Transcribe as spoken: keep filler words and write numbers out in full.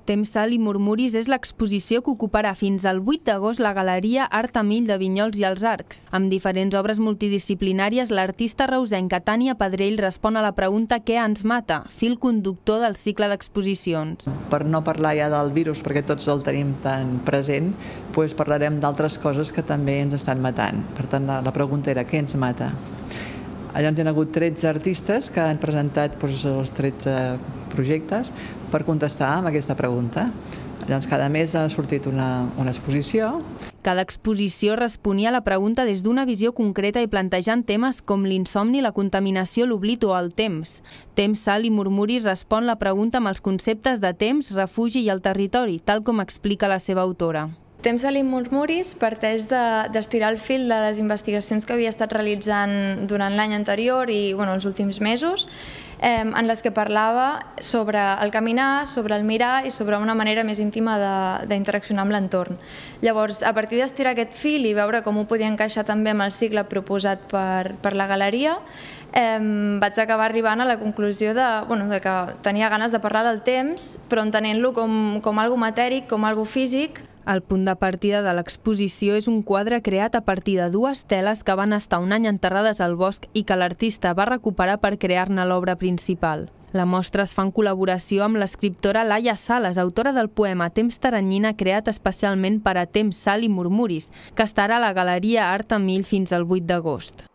Temps, sal i murmuris és l'exposició que ocuparà fins al vuit d'agost la Galeria Art Amill de Vinyols i els Arcs. Amb diferents obres multidisciplinàries, l'artista reusenca Tània Pedrell respon a la pregunta «Què ens mata?», fil conductor del cicle d'exposicions. Per no parlar ja del virus, perquè tots el tenim tan present, doncs parlarem d'altres coses que també ens estan matant. Per tant, la pregunta era «Què ens mata?». Llavors hi ha hagut tretze artistes que han presentat doncs, els tretze projectes per contestar amb aquesta pregunta. Llavors cada mes ha sortit una, una exposició. Cada exposició responia a la pregunta des d'una visió concreta i plantejant temes com l'insomni, la contaminació, l'oblit o el temps. Temps, sal i murmuris respon la pregunta amb els conceptes de temps, refugi i el territori, tal com explica la seva autora. Temps, sal i murmuris parteix d'estirar el fil de les investigacions que havia estat realitzant durant l'any anterior i bueno, els últims mesos, eh, en les que parlava sobre el caminar, sobre el mirar i sobre una manera més íntima d'interaccionar amb l'entorn. Llavors, a partir d'estirar aquest fil i veure com ho podia encaixar també amb el cicle proposat per, per la galeria, eh, vaig acabar arribant a la conclusió de, bueno, de que tenia ganes de parlar del temps, però entenent-lo com, com algo matèric, com algo físic. El punt de partida de l'exposició és un quadre creat a partir de dues teles que van estar un any enterrades al bosc i que l'artista va recuperar per crear-ne l'obra principal. La mostra es fa en col·laboració amb l'escriptora Laia Sales, autora del poema Temps Teranyina, creat especialment per a Temps, sal i murmuris, que estarà a la Galeria Art Amill fins al vuit d'agost.